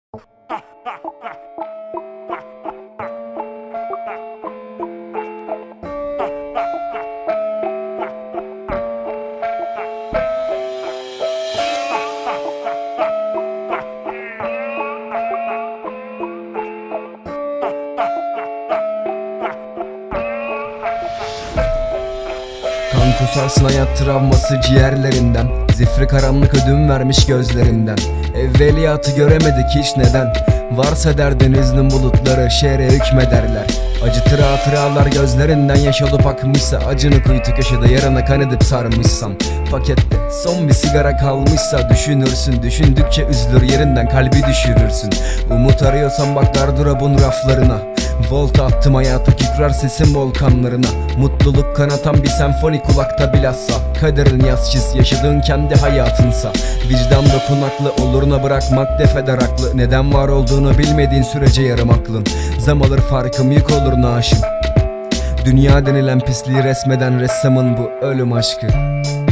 Kan kusarsın hayat travması ciğerlerinden, zifri karanlık ödün vermiş gözlerimden. Evveliyatı göremedik hiç neden? Varsa derdin hüznün bulutları şehre hükmederler. Acıtır hatıralar gözlerinden, yaş olup akmışsa acını kuytu köşede yarana kan edip sarmışsan. Pakette son bir sigara kalmışsa düşünürsün, düşündükçe üzülür yerinden kalbi düşürürsün. Umut arıyorsan bak gardırobun raflarına, volta attım hayata kükrer sesim volkanlarına. Mutluluk kanatan bir senfoni kulakta bilhassa, kaderin yaz çiz yaşadığın kendi hayatınsa. Vicdan dokunaklı oluruna bırakmak defeder aklı. Neden var olduğunu bilmediğin sürece yarım aklın. Zam alır farkım yük olur naaşım. Dünya denilen pisliği resmeden ressamın bu ölüm aşkı.